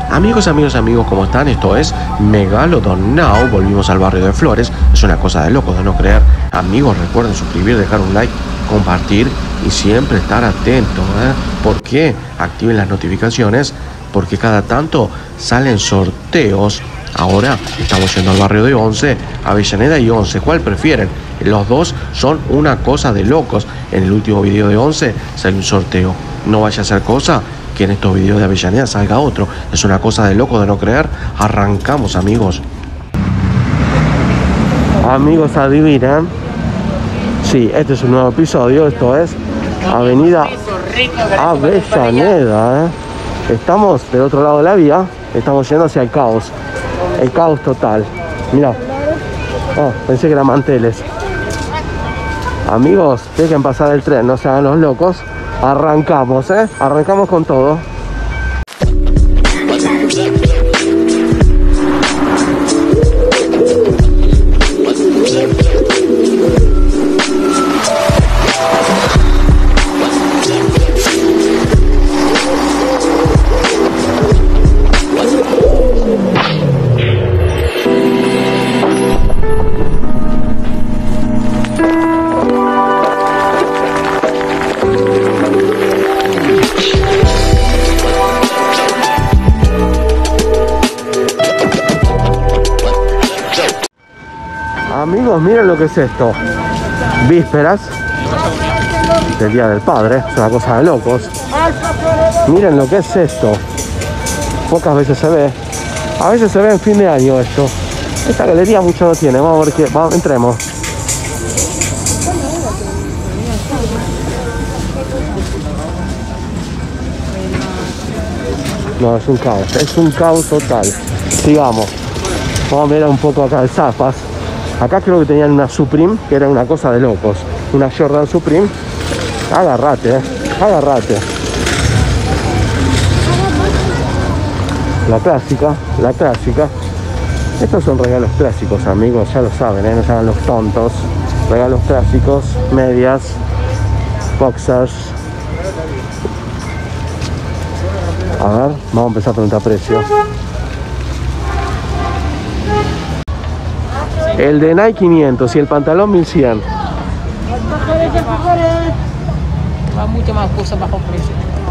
Amigos, ¿cómo están? Esto es Megalodon Now. Volvimos al barrio de Flores. Es una cosa de locos de no creer. Amigos, recuerden suscribir, dejar un like, compartir y siempre estar atentos, ¿Por qué? Activen las notificaciones porque cada tanto salen sorteos. Ahora estamos yendo al barrio de Once, Avellaneda y Once. ¿Cuál prefieren? Los dos son una cosa de locos. En el último video de Once salió un sorteo. No vaya a ser cosa que en estos videos de Avellaneda salga otro. Es una cosa de loco de no creer. Arrancamos, amigos. Amigos, adivinan. Sí, este es un nuevo episodio. Esto es Avenida Avellaneda, Estamos del otro lado de la vía. Estamos yendo hacia el caos. El caos total. Mirá. Oh, pensé que eran manteles. Amigos, dejen pasar el tren, no se hagan los locos. Arrancamos, Arrancamos con todo. Amigos, miren lo que es esto. Vísperas del Día del Padre. Es una cosa de locos. Miren lo que es esto. Pocas veces se ve. A veces se ve en fin de año esto. Esta galería mucho no tiene. Vamos a ver qué. Vamos, entremos. No, es un caos. Es un caos total. Sigamos. Vamos a ver un poco acá el Zapas. Acá creo que tenían una Supreme, que era una cosa de locos. Una Jordan Supreme. Agárrate, agárrate. La clásica, la clásica. Estos son regalos clásicos, amigos, ya lo saben, no se hagan los tontos. Regalos clásicos, medias, boxers. A ver, vamos a empezar a preguntar precios. El de Nike 500 y el pantalón 1100. Va mucho más cosas bajo precio.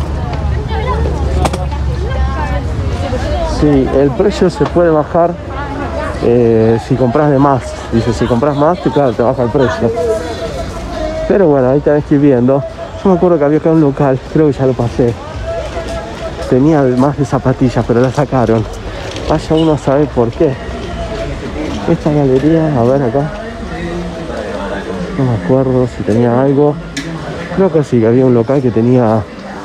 Sí, el precio se puede bajar si compras de más. Dice, si compras más, claro, te baja el precio. Pero bueno, ahí tenés que ir viendo. Yo me acuerdo que había acá un local, creo que ya lo pasé. Tenía más de zapatillas, pero la sacaron. Vaya uno a saber por qué. Esta galería, a ver acá. No me acuerdo si tenía algo. Creo que sí, que había un local que tenía.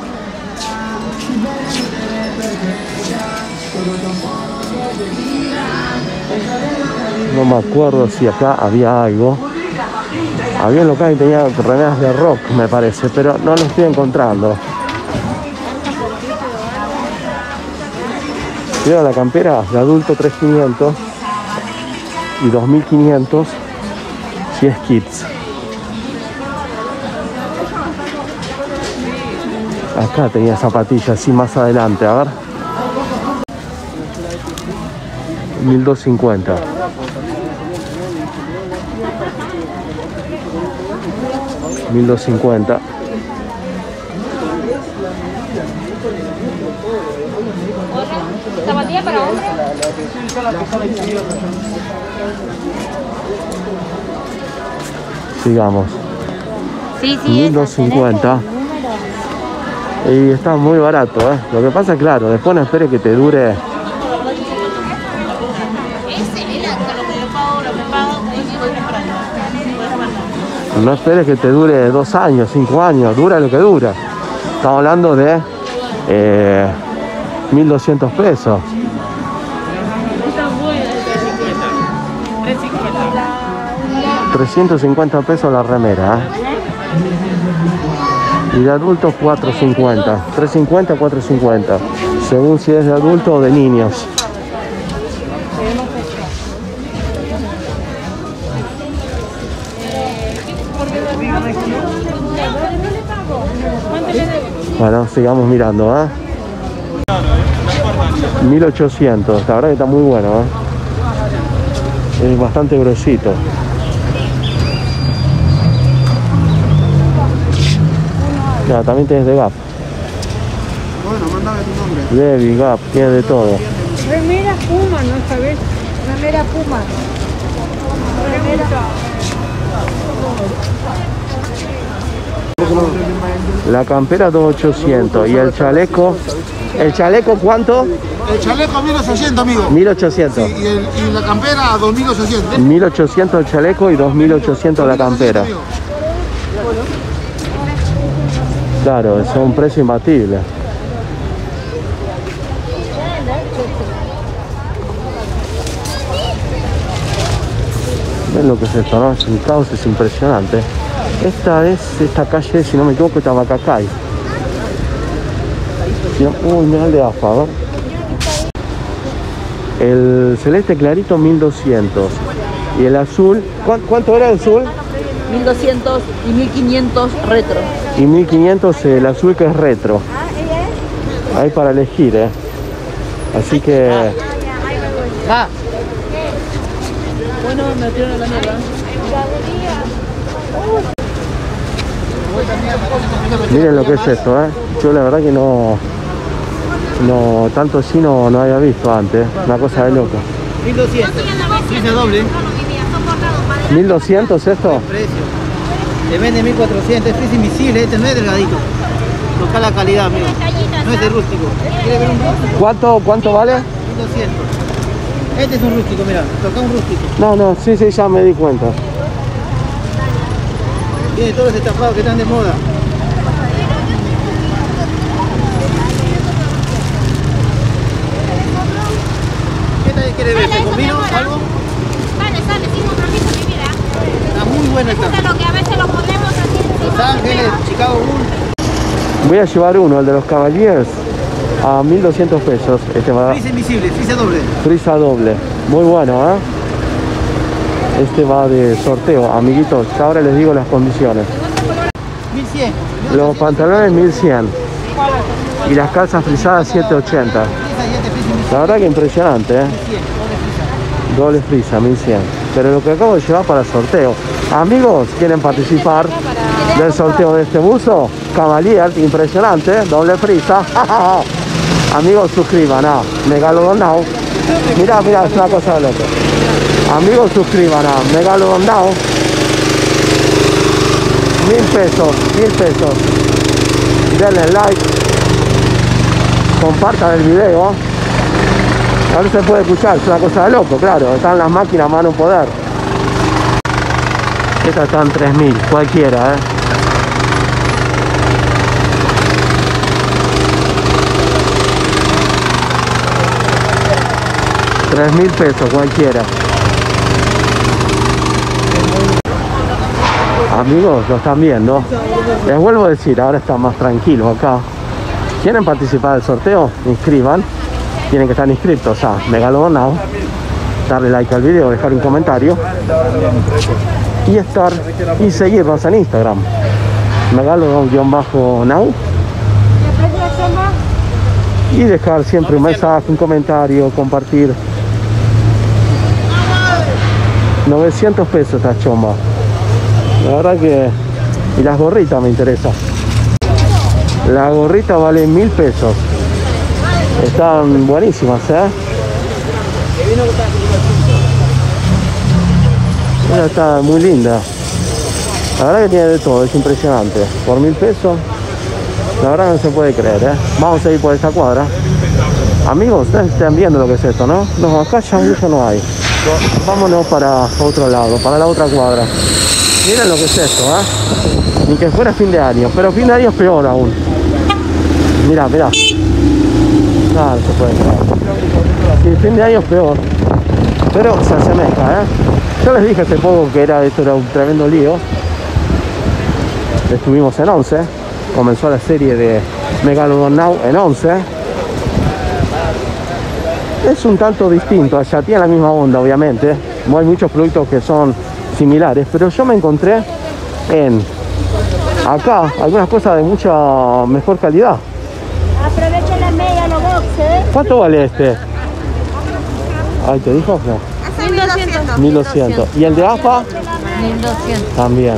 No me acuerdo si acá había algo. Había un local que tenía remeras de rock, me parece, pero no lo estoy encontrando. Mira la campera de adulto 3.500 y 2.500 si es kids. Acá tenía zapatillas, así más adelante, a ver. 1.250. $1.250. ¿Zapatilla para hombre? Sigamos. Sí, 1.250. Y está muy barato, Lo que pasa, claro, después no esperes que te dure. No esperes que te dure 2 años, 5 años. Dura lo que dura. Estamos hablando de 1.200 pesos. 350 pesos la remera, Y de adultos 4.50. 3.50, 4.50. Según si es de adulto o de niños. Bueno, sigamos mirando, 1800. La verdad que está muy bueno, ¿eh? Es bastante gruesito. Ya, también tienes de Gap. Bueno, mándame tu nombre. Levi, Gap, tiene de todo. Remera Puma, ¿no sabes? Remera Puma. Remera. La campera 2800 y el chaleco. ¿El chaleco cuánto? El chaleco 1800, amigo. 1800. Sí, y la campera 2800. 1800 el chaleco y 2800 la campera. Claro, es un precio imbatible. ¿Ven lo que es esto, no? Es un caos, es impresionante. Esta calle, si no me equivoco, es Tabacacay. Uy, mira el de AFA, a ver. El celeste clarito 1200. Y el azul, ¿cuánto era el azul? 1200 y 1500 retro. Y 1500 el azul que es retro. Hay para elegir, ¿eh? Así que... Va. Bueno, me metieron en la mierda. Miren lo que es esto, ¿eh? Yo la verdad que no tanto así no había visto antes. Una cosa de loco. 1200. Dice doble. 1200 esto. Precio. Te vende 1400. Es precio invisible. Este no es delgadito. Toca la calidad, amigo. No es de rústico. ¿Quieres ver un rústico? ¿Cuánto vale? 1200. Este es un rústico, mira. Toca un rústico. No, sí, ya me di cuenta. Tiene todos los estampados que están de moda. ¿Qué tal quieres ver? ¿Te combino algo? Sale, sin compromiso, mi vida. Está muy bueno Eso esta. es lo que a veces lo ponemos así. Los Ángeles, Chicago Bulls. Voy a llevar uno, el de los Cavaliers, a 1200 pesos. Este va Frisa invisible, frisa doble. frisa doble. Muy bueno, ¿eh? Este va de sorteo, amiguitos. Ahora les digo las condiciones. 1100. Los pantalones 1100 y las calzas frisadas 780. La verdad que impresionante, ¿eh? Doble frisa, 1100. Pero lo que acabo de llevar para sorteo. Amigos, ¿quieren participar del sorteo de este buzo? Cavalier, impresionante, ¿eh? Doble frisa. Amigos, suscriban a Megalodon Now. Mira, es una cosa de loco. Amigos, suscriban a Megalodon Now. 1000 pesos. Denle like. Compartan el video. Ahora se puede escuchar, es una cosa de loco, claro. Están las máquinas a mano poder. Estas están 3000, cualquiera, ¿eh? $3.000 cualquiera. Amigos, lo están viendo. Les vuelvo a decir, ahora está más tranquilo acá. ¿Quieren participar del sorteo? Inscriban. Tienen que estar inscritos a Megalodon Now. Darle like al video, dejar un comentario. Y seguirnos en Instagram. Megalodon-Now. Y dejar siempre un mensaje, un comentario, compartir. 900 pesos esta chomba. La verdad que... Y las gorritas me interesan. La gorrita vale 1000 pesos. Están buenísimas, ¿eh? Esta está muy linda. La verdad que tiene de todo, es impresionante. Por 1000 pesos, la verdad no se puede creer, ¿eh? Vamos a ir por esta cuadra. Amigos, ustedes están viendo lo que es esto, ¿no? No, acá ya mucho no hay. Vámonos para otro lado, para la otra cuadra. Miren lo que es esto, ¿eh? Ni que fuera fin de año, pero fin de año es peor aún. Mirá. No, no se puede creer. Sí, fin de año es peor. Pero se asemeja, ¿eh? Yo les dije hace poco que esto era un tremendo lío. Estuvimos en 11. Comenzó la serie de Megalodon Now en 11. Es un tanto distinto, allá tiene la misma onda, obviamente. No hay muchos productos que son similares, pero yo me encontré en acá algunas cosas de mucha mejor calidad. Aprovechen la media, los boxes. ¿Cuánto vale este? Ay, ¿te dijo? No. 1200. 1200. ¿Y el de AFA? 1200. También.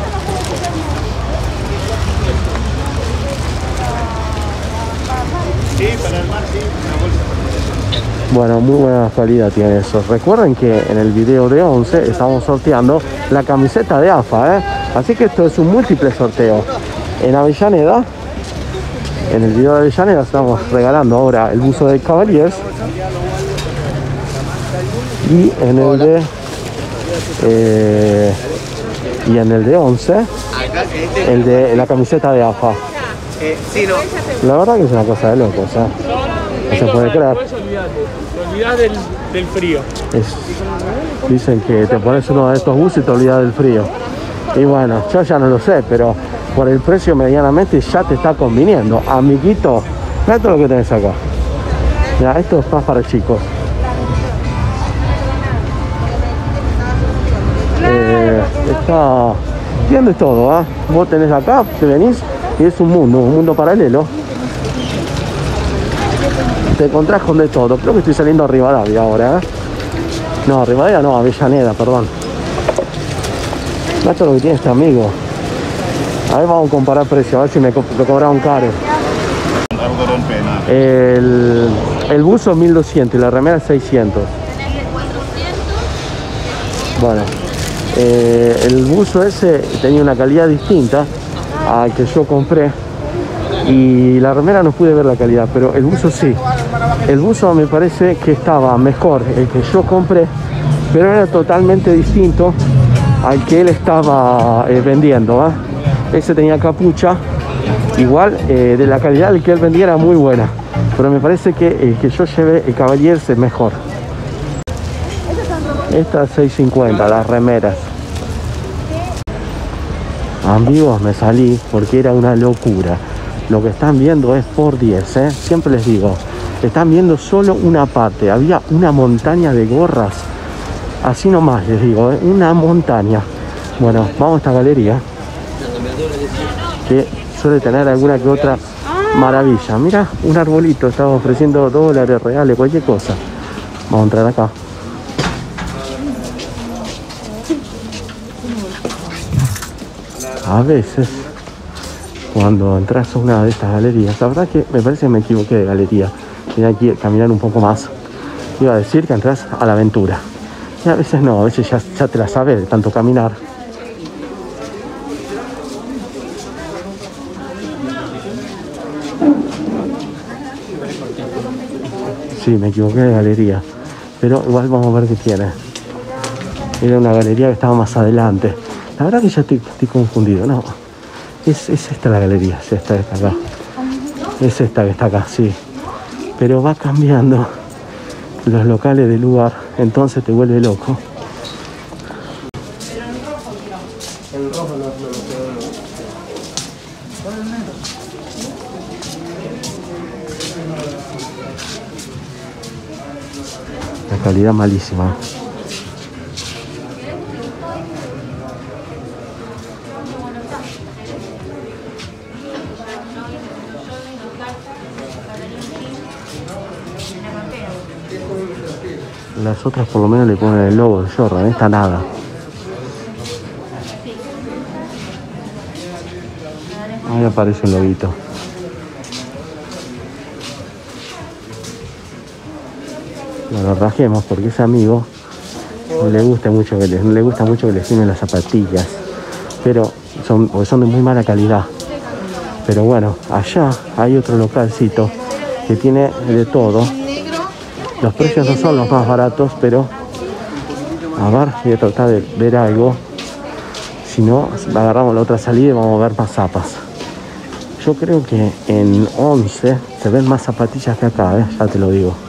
Sí, para el mar, sí, una bolsa. Bueno, muy buena calidad tiene eso. Recuerden que en el video de 11 estamos sorteando la camiseta de AFA, ¿eh? Así que esto es un múltiple sorteo. En Avellaneda, en el video de Avellaneda estamos regalando ahora el buzo de Cavaliers. Y en el de y en el de 11 el de la camiseta de AFA. Sí, no. La verdad que es una cosa de locos, ¿eh? No se puede creer. Te olvidás del frío. Dicen que te pones uno de estos buzos y te olvidas del frío. Y bueno, yo ya no lo sé, pero por el precio medianamente ya te está conviniendo. Amiguito, mira todo lo que tenés acá. Mira, esto es más para chicos. Está bien de todo, ¿eh? Vos tenés acá, te venís y es un mundo paralelo. Te encontrás con de todo. Creo que estoy saliendo a Rivadavia ahora, ¿eh? No, Rivadavia no, Avellaneda, perdón. Esto es lo que tiene este amigo. A ver, vamos a comparar precios, a ver si me cobraron caro. El buzo 1200 y la remera 600. Bueno, el buzo ese tenía una calidad distinta al que yo compré. Y la remera no pude ver la calidad, pero el buzo sí. El buzo me parece que estaba mejor el que yo compré, pero era totalmente distinto al que él estaba vendiendo, ¿eh? Ese tenía capucha, igual de la calidad del que él vendía era muy buena, pero me parece que el que yo llevé, el Cavaliers, es mejor. Estas 650, las remeras. Amigos, me salí porque era una locura. Lo que están viendo es por 10, ¿eh? Siempre les digo, están viendo solo una parte. Había una montaña de gorras. Así nomás les digo, ¿eh? Una montaña. Bueno, vamos a esta galería, que suele tener alguna que otra maravilla. Mira, un arbolito, estaba ofreciendo dólares reales, cualquier cosa. Vamos a entrar acá. A veces, cuando entras a una de estas galerías, la verdad que me parece que me equivoqué de galería. Tenía que caminar un poco más. Iba a decir que entras a la aventura. Y a veces no, a veces ya te la sabes de tanto caminar. Sí, me equivoqué de galería. Pero igual vamos a ver qué tiene. Era una galería que estaba más adelante. La verdad que ya estoy confundido, no. Es esta la galería, es esta que está acá. Es esta que está acá, sí. Pero va cambiando los locales del lugar, entonces te vuelve loco. La calidad malísima. Las otras por lo menos le ponen el logo de Jordan, esta nada. Ahí aparece un loguito. Lo rajemos porque ese amigo no le gusta mucho que le firmen las zapatillas, pero son de muy mala calidad. Pero bueno, allá hay otro localcito que tiene de todo. Los precios no son los más baratos, pero a ver, voy a tratar de ver algo. Si no, agarramos la otra salida y vamos a ver más zapas. Yo creo que en 11 se ven más zapatillas que acá, ya te lo digo.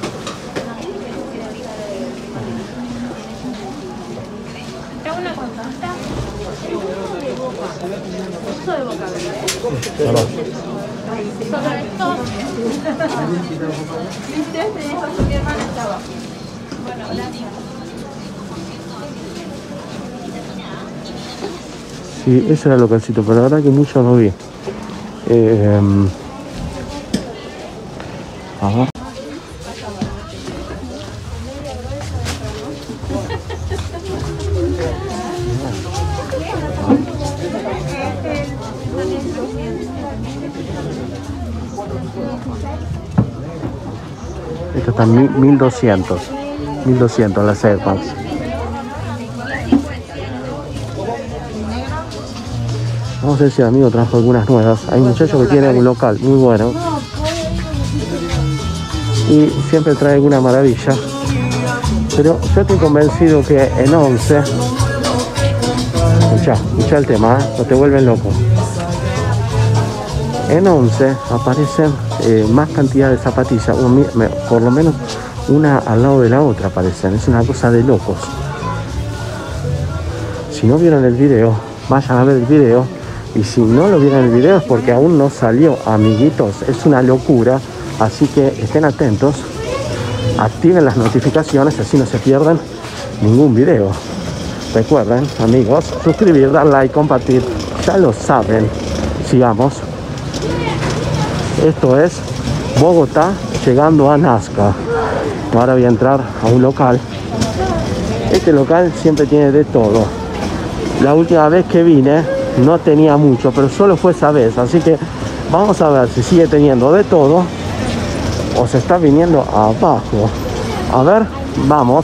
Sí, ese era el localcito, pero la verdad que mucho no vi. A ver. Esto está en 1200. 1200 las Air Max. Vamos a ver si el amigo trajo algunas nuevas. Hay un muchacho que tiene un local muy bueno y siempre trae alguna maravilla. Pero yo estoy convencido que en 11, escucha el tema, no te vuelven loco. En 11 aparecen más cantidad de zapatillas, por lo menos una al lado de la otra aparecen. Es una cosa de locos. Si no vieron el video, vayan a ver el video. Y si no lo vieron el video es porque aún no salió, amiguitos. Es una locura. Así que estén atentos. Activen las notificaciones, así no se pierden ningún video. Recuerden, amigos, suscribir, dar like, compartir. Ya lo saben. Sigamos. Esto es Bogotá llegando a Nazca. Ahora voy a entrar a un local. Este local siempre tiene de todo. La última vez que vine no tenía mucho, pero solo fue esa vez. Así que vamos a ver si sigue teniendo de todo o se está viniendo abajo. A ver, vamos.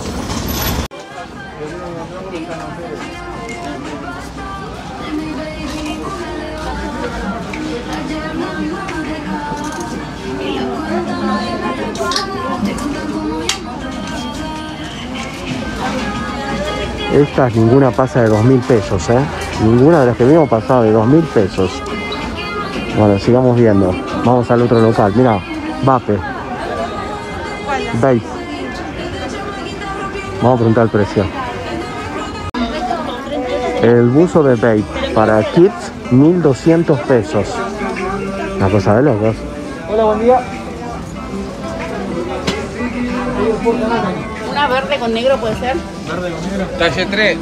Estas ninguna pasa de 2000 pesos, Ninguna de las que vimos pasaba de 2000 pesos. Bueno, sigamos viendo. Vamos al otro local. Mira, Vape. Vape. Vamos a preguntar el precio. El buzo de Vape para kids, 1200 pesos. Una cosa de locos. Hola, buen día. Una verde con negro puede ser. Verde con negro. Talle 3.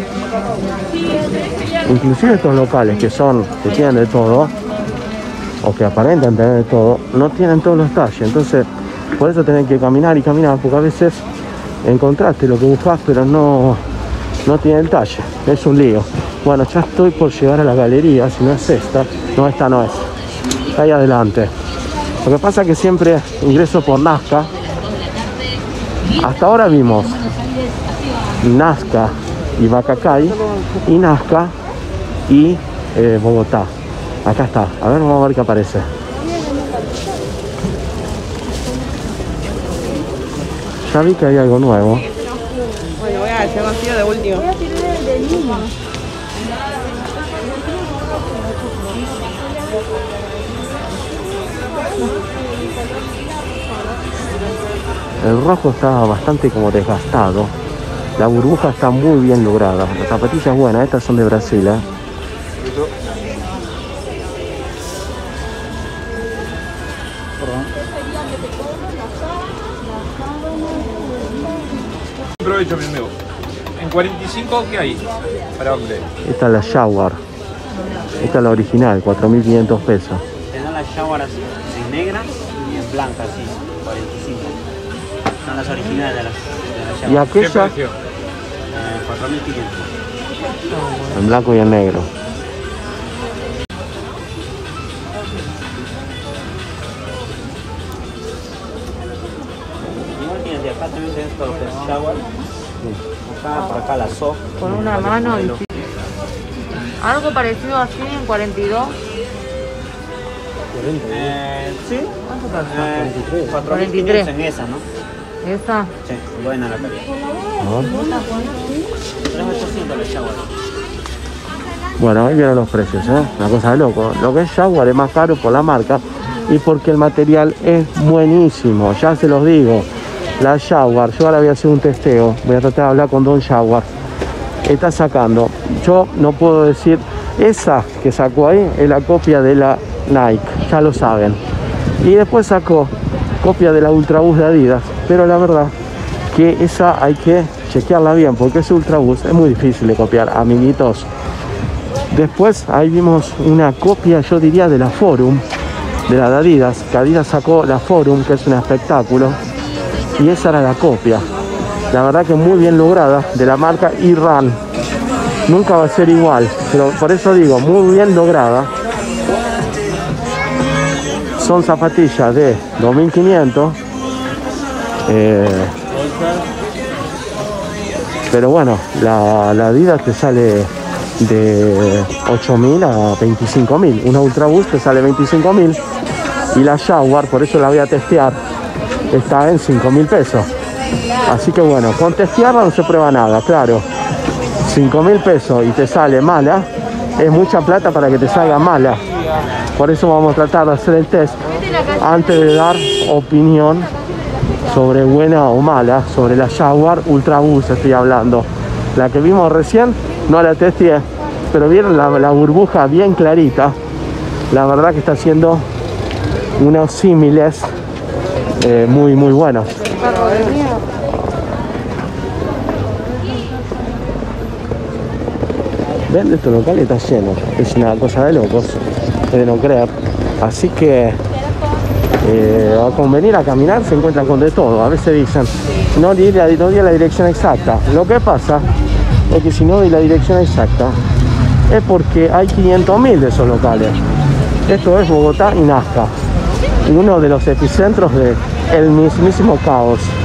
Inclusive estos locales que tienen de todo, o que aparentan tener de todo, no tienen todos los talles. Entonces, por eso tenés que caminar y caminar, porque a veces encontraste lo que buscas, pero no tiene el talle. Es un lío. Bueno, ya estoy por llegar a la galería. Si no es esta, no, esta no es. Está ahí adelante. Lo que pasa es que siempre ingreso por Nazca. Hasta ahora vimos Nazca y Bacacay, y Nazca y Bogotá. Acá está. A ver, vamos a ver qué aparece. Ya vi que hay algo nuevo. Bueno, voy a hacer vacío de último. El rojo está bastante como desgastado. La burbuja está muy bien lograda. Las zapatillas buenas, estas son de Brasil, Aprovecho, mi amigo. En 45, ¿qué hay para hombre? Esta es la Jaguar. Esta es la original, 4.500 pesos. Te dan las Jaguar así, en negra y en blanca, así, 45. Son las originales de las ¿Y Jaguar. ¿Qué aquella? precio? 4.500. En blanco y en negro. Igual tienes de acá también tenés todo lo que es Jaguar. Acá, por acá la SO. Con una mano y algo parecido así en 42. Sí. ¿Cuánto pasa? 4.500 en esa, ¿no? Esa. Sí, buena la calidad. 3.800 la Jaguar. Bueno, ahí vieron los precios, una cosa de loco. Lo que es Jaguar es más caro por la marca y porque el material es buenísimo, ya se los digo. La Jaguar, yo ahora voy a hacer un testeo, voy a tratar de hablar con Don Jaguar. Está sacando, yo no puedo decir, esa que sacó ahí es la copia de la Nike, ya lo saben. Y después sacó copia de la Ultraboost de Adidas, pero la verdad que esa hay que chequearla bien, porque ese Ultraboost es muy difícil de copiar, amiguitos. Después ahí vimos una copia, yo diría, de la Forum, de la de Adidas, que Adidas sacó la Forum, que es un espectáculo, y esa era la copia. La verdad que muy bien lograda, de la marca Iran. Nunca va a ser igual, pero por eso digo, muy bien lograda. Son zapatillas de 2.500. Pero bueno, la Adidas te sale de 8.000 a 25.000. Una Ultra Boost te sale 25.000. Y la Jaguar, por eso la voy a testear, está en 5.000 pesos. Así que bueno, con testearla no se prueba nada, claro. 5.000 pesos y te sale mala, es mucha plata para que te salga mala. Por eso vamos a tratar de hacer el test antes de dar opinión sobre buena o mala, sobre la Jaguar Ultra Boost estoy hablando. La que vimos recién no la testé, pero vieron la burbuja bien clarita. La verdad que está haciendo unos símiles muy buenos. Ven, este local está lleno, es una cosa de locos, de no creer. Así que con venir a caminar se encuentran con de todo. A veces dicen, no di la dirección exacta. Lo que pasa es que si no di la dirección exacta es porque hay 500.000 de esos locales. Esto es Bogotá y Nazca, uno de los epicentros del mismísimo caos.